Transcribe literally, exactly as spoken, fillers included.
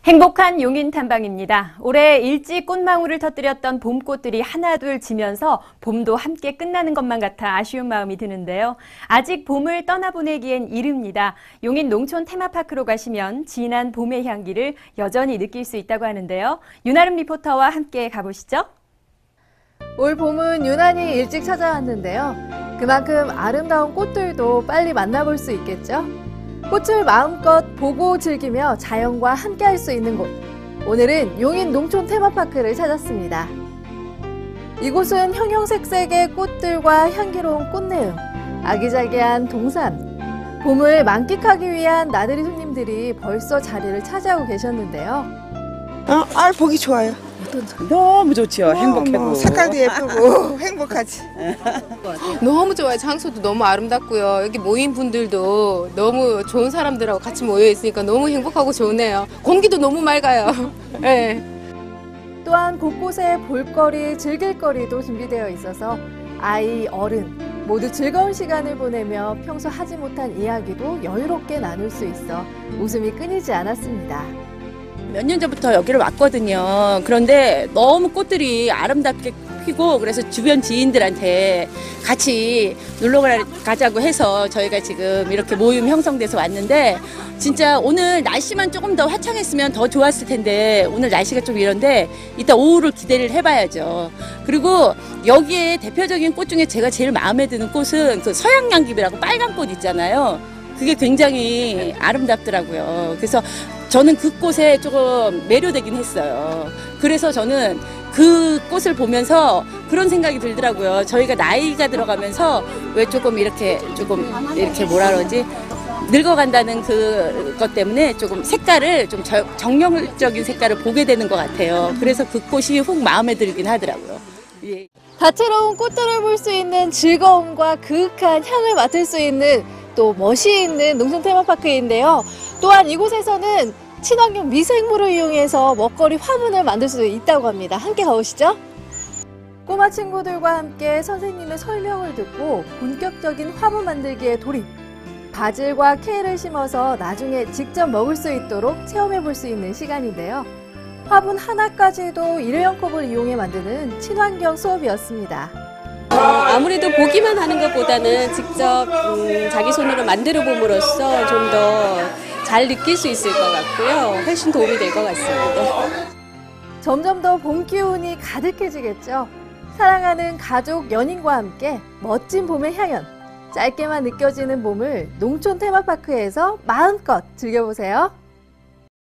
행복한 용인 탐방입니다. 올해 일찍 꽃망울을 터뜨렸던 봄꽃들이 하나둘 지면서 봄도 함께 끝나는 것만 같아 아쉬운 마음이 드는데요. 아직 봄을 떠나보내기엔 이릅니다. 용인 농촌 테마파크로 가시면 진한 봄의 향기를 여전히 느낄 수 있다고 하는데요. 윤아름 리포터와 함께 가보시죠. 올 봄은 유난히 일찍 찾아왔는데요. 그만큼 아름다운 꽃들도 빨리 만나볼 수 있겠죠? 꽃을 마음껏 보고 즐기며 자연과 함께할 수 있는 곳. 오늘은 용인 농촌 테마파크를 찾았습니다. 이곳은 형형색색의 꽃들과 향기로운 꽃내음, 아기자기한 동산, 봄을 만끽하기 위한 나들이 손님들이 벌써 자리를 차지하고 계셨는데요. 어, 아, 보기 좋아요. 너무 좋지요. 어, 행복하고. 뭐 색깔도 예쁘고 행복하지. 너무 좋아요. 장소도 너무 아름답고요. 여기 모인 분들도 너무 좋은 사람들하고 같이 모여 있으니까 너무 행복하고 좋네요. 공기도 너무 맑아요. 네. 또한 곳곳에 볼거리, 즐길거리도 준비되어 있어서 아이, 어른 모두 즐거운 시간을 보내며 평소 하지 못한 이야기도 여유롭게 나눌 수 있어 웃음이 끊이지 않았습니다. 몇 년 전부터 여기를 왔거든요. 그런데 너무 꽃들이 아름답게 피고 그래서 주변 지인들한테 같이 놀러 가자고 해서 저희가 지금 이렇게 모임 형성돼서 왔는데 진짜 오늘 날씨만 조금 더 화창했으면 더 좋았을 텐데 오늘 날씨가 좀 이런데 이따 오후를 기대를 해봐야죠. 그리고 여기에 대표적인 꽃 중에 제가 제일 마음에 드는 꽃은 그 서양양귀비라고 빨간 꽃 있잖아요. 그게 굉장히 아름답더라고요. 그래서 저는 그 꽃에 조금 매료되긴 했어요. 그래서 저는 그 꽃을 보면서 그런 생각이 들더라고요. 저희가 나이가 들어가면서 왜 조금 이렇게 조금 이렇게 뭐라 그러지? 늙어간다는 그것 때문에 조금 색깔을 좀 정열적인 색깔을 보게 되는 것 같아요. 그래서 그 꽃이 훅 마음에 들긴 하더라고요. 예. 다채로운 꽃들을 볼 수 있는 즐거움과 그윽한 향을 맡을 수 있는 또 멋이 있는 농촌 테마파크인데요. 또한 이곳에서는 친환경 미생물을 이용해서 먹거리 화분을 만들 수 있다고 합니다. 함께 가보시죠. 꼬마 친구들과 함께 선생님의 설명을 듣고 본격적인 화분 만들기에 돌입. 바질과 케일을 심어서 나중에 직접 먹을 수 있도록 체험해 볼 수 있는 시간인데요. 화분 하나까지도 일회용 컵을 이용해 만드는 친환경 수업이었습니다. 아무래도 보기만 하는 것보다는 직접 음, 자기 손으로 만들어 봄으로써 좀 더 잘 느낄 수 있을 것 같고요. 훨씬 도움이 될 것 같습니다. 점점 더 봄 기운이 가득해지겠죠. 사랑하는 가족, 연인과 함께 멋진 봄의 향연, 짧게만 느껴지는 봄을 농촌 테마파크에서 마음껏 즐겨보세요.